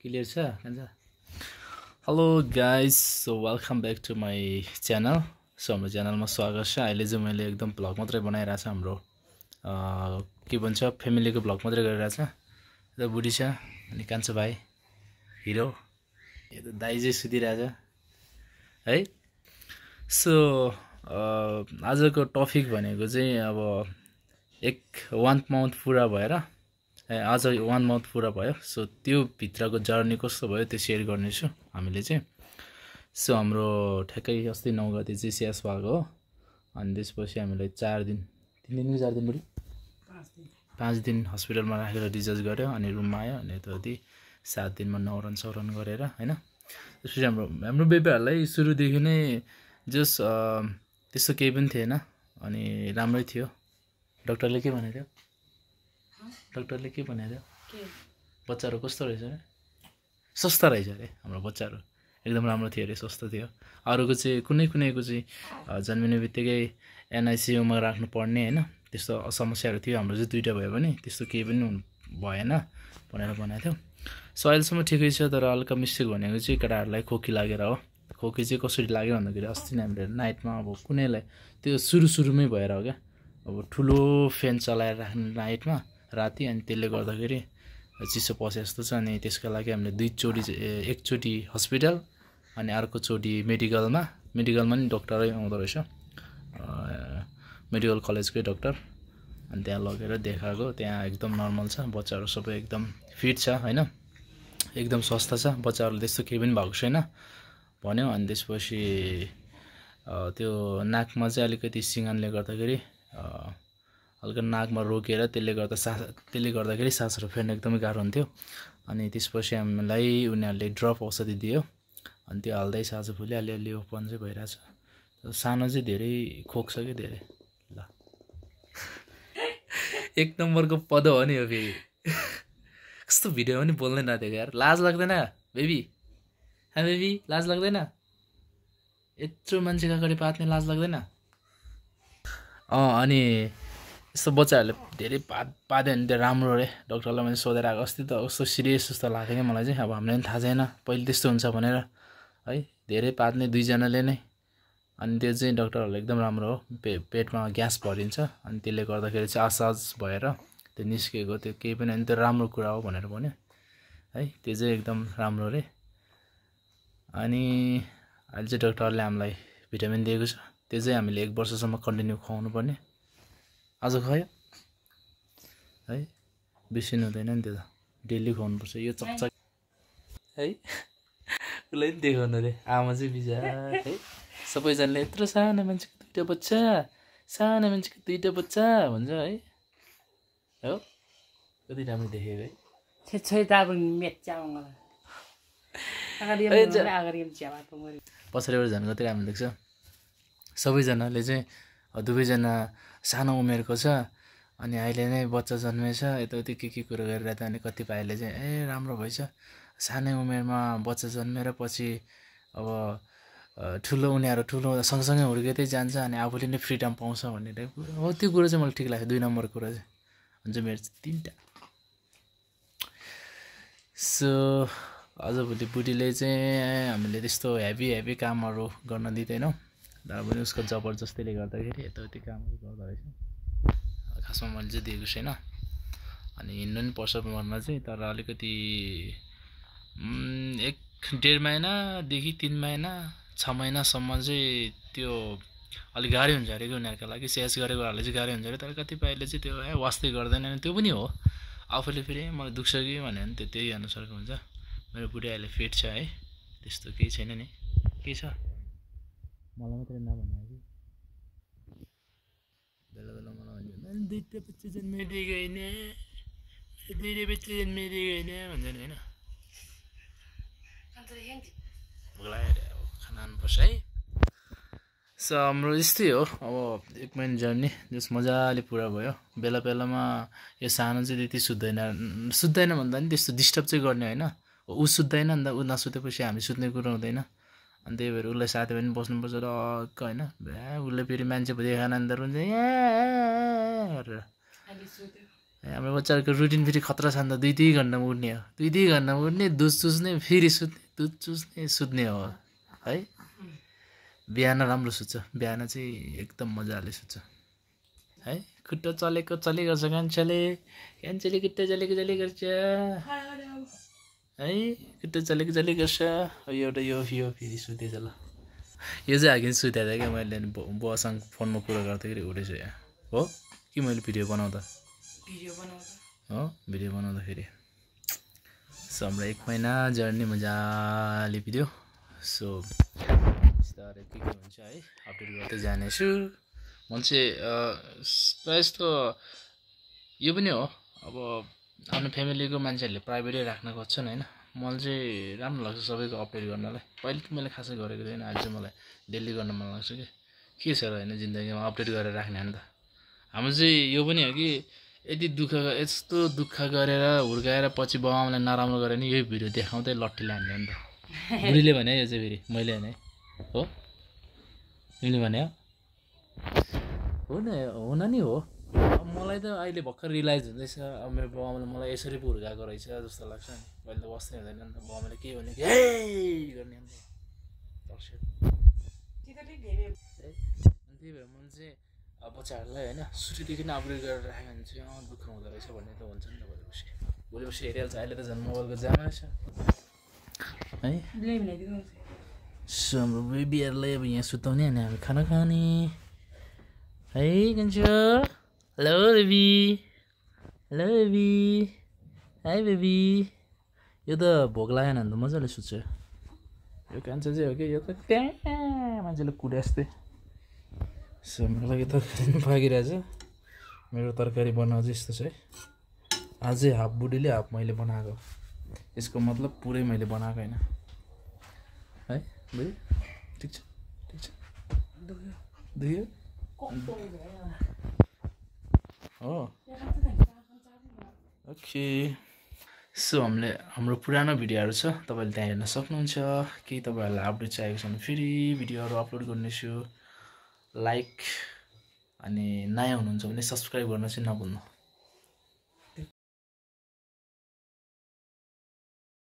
clear छ कान्छ hello guys so welcome back to my channel so हाम्रो च्यानलमा स्वागत छ अहिले चाहिँ मैले एकदम भ्लग मात्रै बनाइरहेको छु हाम्रो के भन्छ फ्यामिलीको भ्लग मात्रै गरिरहेको छ यता बुढी छ अनि कान्छ भाइ हिरो यता दाइ चाहिँ सुतिरहेछ है सो आजको टपिक भनेको चाहिँ अब 1 मन्थ पुरा भएर आज 1 मन्थ पुरा भयो सो त्यो भित्रको जर्नी कस्तो भयो त्यो सेयर गर्नेछु हामीले चाहिँ सो हाम्रो ठ्याक्कै अस्ति 9 गते चाहिँ स्यास भएको हो अनि त्यसपछि हामीलाई 4 दिन 3 दिन कि 4 दिन बुढी 5 दिन हस्पिटलमा राखेर डिस्चार्ज गर्यो अनि रुममा आयो अनि यताउति 7 दिनमा न्वारन सौरन गरेर हैन त्यसपछि हाम्रो बेबीहरुलाई सुरुदेखि नै जस त्यस्तो केही पनि थिएन अनि राम्रै थियो डाक्टरले के भनेथ्यो डाक्टरले के भनेथ्यो बच्चाहरु कस्तो रहेछ रे स्वस्थ रहेछ रे हाम्रो बच्चाहरु एकदम राम्रो थियो रे स्वस्थ थियो अरुको चाहिँ कुनैको चाहिँ जन्मिने बित्तिकै एनआईसीयू मा राख्नु पर्ने हैन त्यस्तो समस्याहरु थियो हाम्रो चाहिँ दुईटा भयो भने त्यस्तो केही पनि भएन भनेर भनेको थियो सो अहिलेसम्म ठिकै छ तर हल्का मिस्टेक भनेको चाहिँ केटाहरुलाई खोकी लागेर हो खोकी चाहिँ कसरी लाग्यो भन्दाखेरि अस्ति नै हामीले नाइटमा अब कुनैलाई त्यो सुरुमै भएर हो क्या अब ठुलो फ्यान चलाएर राख्नु नाइटमा राति अनि त्यसले गर्दाखेरि चिसो पसे जस्तो छ अनि त्यसका लागि हामीले एकचोटी हस्पिटल अनि अर्को चोटी मेडिकलमा नि डाक्टरै आउँदो रहेछ मेडिकल कलेजकै डाक्टर अनि त्यहाँ लगेर देखाएको त्यहाँ एकदम नर्मल छ बच्चाहरु सबै एकदम फिट छ हैन एकदम स्वस्थ छ बच्चाहरुले त्यस्तो केही पनि भएको छैन भन्यो अनि त्यसपछि त्यो नाकमा चाहिँ अलिकति सिंगानले गर्दाखेरि हल्का नाकमा रोकेर त्यसले गर्दाखेरि सासहरु फेर्न एकदमै गाह्रो हुन्थ्यो अनि त्यसपछि हामीलाई उनीहरुले ड्रप औषधि दियो अनि त्यो हाल्दै सास फुल्यो अलि ओपन चाहिँ भइराछ सानो चाहिँ धेरै खोक्छ के धेरै ल एक नम्बरको पद हो नि यो फेरि कस्तो भिडियो पनि बोल्नै नदिएको यार लाज लाग्दैन बेबी बेबी लाज लाग्दैन यत्रो मान्छेको अगाडि पात्ने लाज लाग्दैन अनि यस्तो बच्चाहरुले धेरै पादे भने त्यो राम्रो रे डाक्टरलाई मैले सोधेर आएको अस्ति त कस्तो सिरियस जस्तो लाग्यो क्या मलाई चाहिँ अब हामीलाई पनि थाहा छैन पहिले त्यस्तो हुन्छ भनेर है धेरै पाद्ने दुईजनाले नै अनि त्यो चाहिँ डाक्टरहरुले एकदम राम्रो हो पेटमा ग्यास भरिन्छ अनि त्यसले गर्दाखेरि चाहिँ असहज भएर त्यो निस्केको त्यो केही पनि अनि त्यो राम्रो कुरा हो भनेर भन्यो है त्यो चाहिँ एकदम राम्रो रे अनि अहिले चाहिँ डाक्टरले हामीलाई भिटामिन दिएको छ त्यो चाहिँ हामीले 1 वर्षसम्म कन्टिन्यू खुवाउनु पर्ने आज खायो है बिर्सिनु हुँदैन नि त्यो त डेली खुवाउनु पर्छ यो चकचक है उसलाई पनि देखाउनु रे आमा चाहिँ बिचारा है सबैजनाले यत्रो सानो मान्छेको 2टा बच्चा भन्छ है हो कति राम्रो देखेको है पछाडिबाट झन् कति राम्रो देख्छ सबैजनाले चाहिँ दुवैजना सानो उमेरको छ अनि अहिले नै बच्चा जन्मेछ यताउति के कुरा गरिरहेको अनि कतिपयले चाहिँ राम्रो भएछ सानै उमेरमा बच्चा जन्मेर पछि अब उनीहरु ठुलो सँगसँगै हुर्किँदै जान्छ अनि आफूले नै फ्रीडम पाउँछ भन्ने टाइप हो त्यो कुरा चाहिँ मलाई ठिक लाग्यो 2 नम्बर कुरा चाहिँ हुन्छ मेरो 3टा सो आजभोलि बुढीले चाहिँ हामीले त्यस्तो हेभी कामहरु गर्न दिदैनौं तर पनि उसको जबरजस्तीले गर्दाखेरि यताउति कामहरु गर्दा रहेछ खासमा मैले चाहिँ दिएको छैन अनि हिँड्नु नि पर्छ मर्न चाहिँ तर अलिकति 1.5 महिनादेखि 3 महिना 6 महिनासम्म चाहिँ त्यो अलि गाह्रो हुन्छ अरे के उनीहरुको लागि सेस गरेकोहरुले चाहिँ गाह्रो हुन्छ अरे तर कतिपयले चाहिँ त्यो वास्ते गर्दैनन् त्यो पनि हो आफूले फेरि मलाई दुख्छ कि भन्यो भने त्यही अनुसारको हुन्छ मेरो बुढी अहिले फिट छ है त्यस्तो केही छैन नि के छ मलाई मात्रै नभने कि बेला मलाई भन्छ 2टा बच्चा जन्मिँदै गएन 2टा बच्चा जन्मिँदै गएन भन्छ नि हैन खाना खानुपर्छ है सो हाम्रो यस्तै हो अब 1 महिना जर्नी जस मजाले पुरा भयो बेलामा यो सानो चाहिँ त्यति सुत्दैन भन्दा नि त्यस्तो डिस्टर्ब चाहिँ गर्ने हैन उ सुत्दैन नि त उ नसुतेपछि हामी सुत्ने कुरा हुँदैन अनि त्यही भएर उसलाई साथै पनि बस्नुपर्छ र हैन उसले फेरि मान्छे देखान अन्त हुन्छ हाम्रो बच्चाहरूको रुटिन फेरि खतरा छ नि त 2-2 घन्टामा उठ्ने हो 2-2 घन्टामा उठ्ने दुध चुस्ने फेरि सुत्ने दुध चुस्ने सुत्ने हो है बिहान राम्रो सुत्छ बिहान चाहिँ एकदम मजाले सुत्छ है खुट्टा चलेको चले गर्छ कान्छाले खुट्टा चलेको चले गर्छ है खुट्टा चलेको चले गर्छ एउटा यो फेरि सुतेछ ल यो चाहिँ अघि सुतेको थिएँ क्या मैले बुवासँग फोनमा कुरा गर्दाखेरि उठेछ हो कि मैले भिडियो बनाउँदा भिडियो बनाउँदाखेरि सो हाम्रो 1 महिना जर्नी मजाले बित्यो सो बिस्तारै के हुन्छ है अपडेट गर्दै जानेछु म चाहिँ प्रायः जस्तो यो पनि हो अब आफ्नो फ्यामिलीको मान्छेहरूले प्राइभेटै राख्न खोज्छन् होइन मलाई चाहिँ राम्रो लाग्छ सबैको अपडेट गर्नलाई पहिले त मैले खासै गरेको थिएन अहिले चाहिँ मलाई डेली गर्न मन लाग्छ के छ र होइन जिन्दगीमा अपडेट गरेर राख्ने हो नि त हाम्रो चाहिँ यो पनि हो कि यति यस्तो दुःख गरेर हुर्काएर पछि बाउआमालाई नराम्रो गरेर नि यही भिडियो देखाउँदै लट्ठीले हान्ने हो नि त बुढीले भने यो चाहिँ फेरि मैले भने हो तिमीले भने हुन नि हो मलाई त अहिले भर्खर रियलाइज हुँदैछ अब मेरो बाउआमाले मलाई यसरी पो हुर्काएको रहेछ जस्तो लाग्छ नि मैले त बस्नै हुँदैन नि त बाउआमाले के भने हे गर्ने नि त्यही भएर मैले चाहिँ बच्चाहरूलाई होइन सुरुदेखि नै अपग्रेड गरेर राख्यो भने चाहिँ दुःख हुँदो रहेछ भन्ने त हुन्छ नि त भोलि हेरिहाल्छ अहिले त झन् मोबाइलको जमाना छ है सो हाम्रो बेबीहरूलाई अब यहाँ सुताउने अनि हामी खाना खाने है कान्छो हेलो बेबी हाई बेबी यो त भोक लागेन भने त मजाले सुत्छ यो कान्छो चाहिँ हो कि यो त त्यहाँ मान्छेले कुटे जस्तै सो मेरो लागि तरकारी पाकिरहेछ मेरो तरकारी बनाउँछ यस्तो छ है अझै हाफ बुढीले हाफ मैले बनाएको यसको मतलब पुरै मैले बनाएको होइन है बुझ्यो ठिक छ दुख्यो हो ओके सो हाम्रो पुरानो भिडियोहरू छ तपाईँले त्यहाँ हेर्न सक्नुहुन्छ केही तपाईँहरूलाई अपडेट चाहिएको छ भने फेरि भिडियोहरू अपलोड गर्नेछु लाइक अनि नयाँ हुनुहुन्छ भने सब्सक्राइब गर्न चाहिँ नभुल्नु